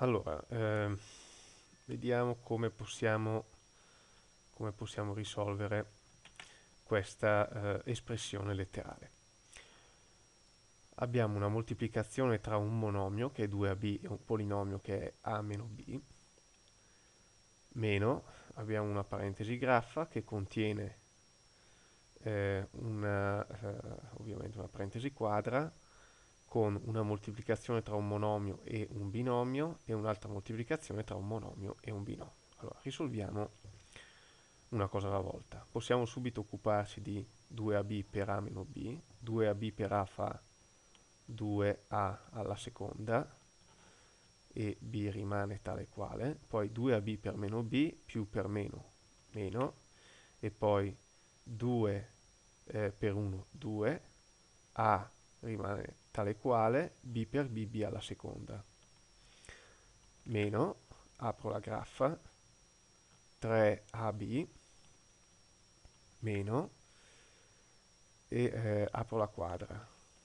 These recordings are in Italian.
Allora, vediamo come possiamo risolvere questa espressione letterale. Abbiamo una moltiplicazione tra un monomio che è 2ab e un polinomio che è a meno b, meno, abbiamo una parentesi graffa che contiene ovviamente una parentesi quadra, con una moltiplicazione tra un monomio e un binomio e un'altra moltiplicazione tra un monomio e un binomio. Allora, risolviamo una cosa alla volta. Possiamo subito occuparci di 2ab per a meno b. 2ab per a fa 2a alla seconda e b rimane tale quale. Poi 2ab per meno b più per meno meno, e poi 2 per 1 2, a rimane tale quale, b per b alla seconda, meno, apro la graffa, 3ab, meno, e apro la quadra,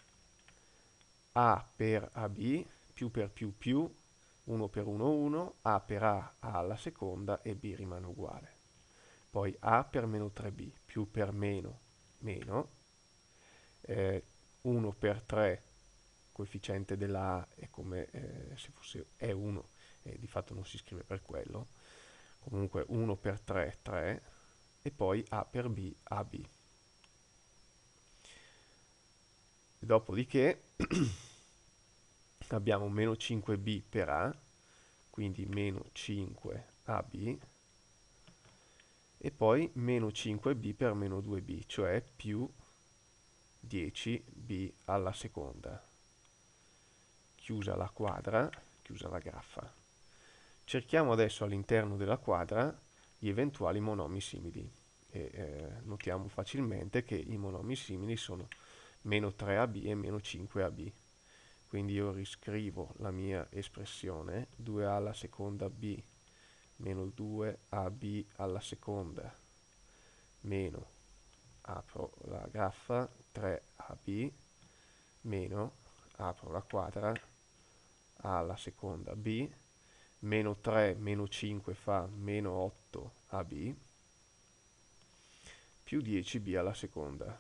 a per ab, più per più, 1 per 1 1, a per a alla seconda e b rimane uguale. Poi a per meno 3b più per meno meno, 1 per 3, coefficiente della a è come se fosse è 1 e di fatto non si scrive per quello, comunque 1 per 3 3, e poi a per b ab. Dopodiché abbiamo meno 5b per a, quindi meno 5ab, e poi meno 5b per meno 2b, cioè più 10b alla seconda. Chiusa la quadra, chiusa la graffa. Cerchiamo adesso all'interno della quadra gli eventuali monomi simili e notiamo facilmente che i monomi simili sono meno 3ab e meno 5ab. Quindi io riscrivo la mia espressione 2a alla seconda b meno 2ab alla seconda meno, apro la graffa, 3ab meno, apro la quadra, a alla seconda b, meno 3 meno 5 fa meno 8ab, più 10b alla seconda.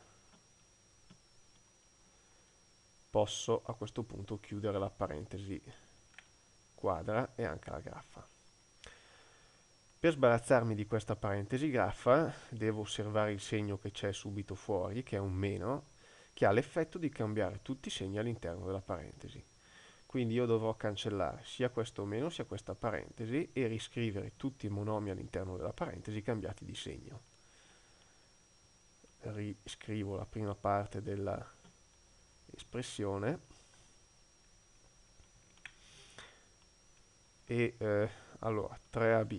Posso a questo punto chiudere la parentesi quadra e anche la graffa. Per sbarazzarmi di questa parentesi graffa devo osservare il segno che c'è subito fuori, che è un meno, che ha l'effetto di cambiare tutti i segni all'interno della parentesi. Quindi io dovrò cancellare sia questo meno sia questa parentesi e riscrivere tutti i monomi all'interno della parentesi cambiati di segno. Riscrivo la prima parte della espressione e allora 3ab,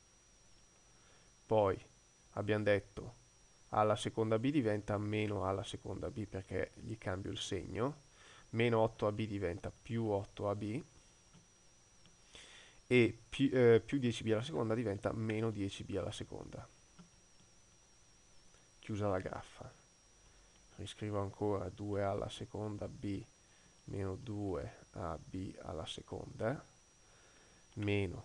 poi abbiamo detto a alla seconda b diventa meno a alla seconda b perché gli cambio il segno, meno 8ab diventa più 8ab e più 10b alla seconda diventa meno 10b alla seconda. Chiusa la graffa. Riscrivo ancora 2 alla seconda b meno 2ab alla seconda, meno,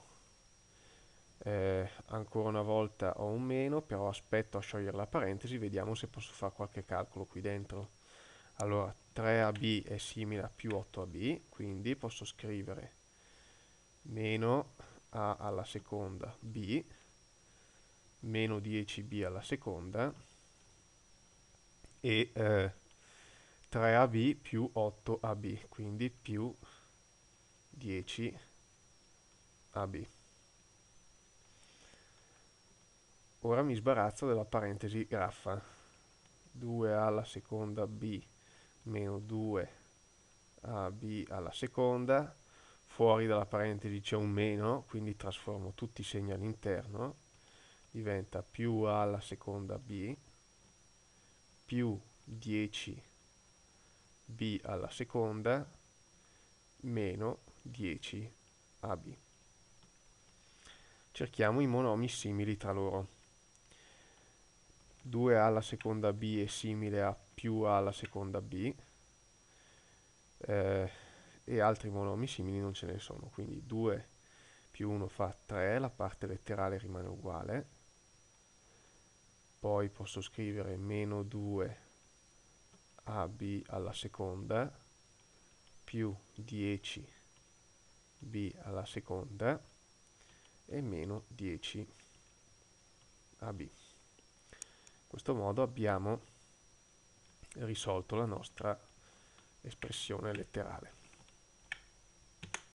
ancora una volta ho un meno, però aspetto a sciogliere la parentesi, vediamo se posso fare qualche calcolo qui dentro. Allora 3ab è simile a più 8ab, quindi posso scrivere meno a alla seconda b meno 10b alla seconda e 3ab più 8ab, quindi più 10ab. Ora mi sbarazzo della parentesi graffa. 2 alla seconda b meno 2ab alla seconda. Fuori dalla parentesi c'è un meno, quindi trasformo tutti i segni all'interno. Diventa più a alla seconda b più 10b alla seconda meno 10ab. Cerchiamo i monomi simili tra loro. 2a alla seconda b è simile a più a alla seconda b, e altri monomi simili non ce ne sono, quindi 2 più 1 fa 3, la parte letterale rimane uguale, poi posso scrivere meno 2 AB alla seconda più 10 B alla seconda e meno 10 AB. In questo modo abbiamo risolto la nostra espressione letterale.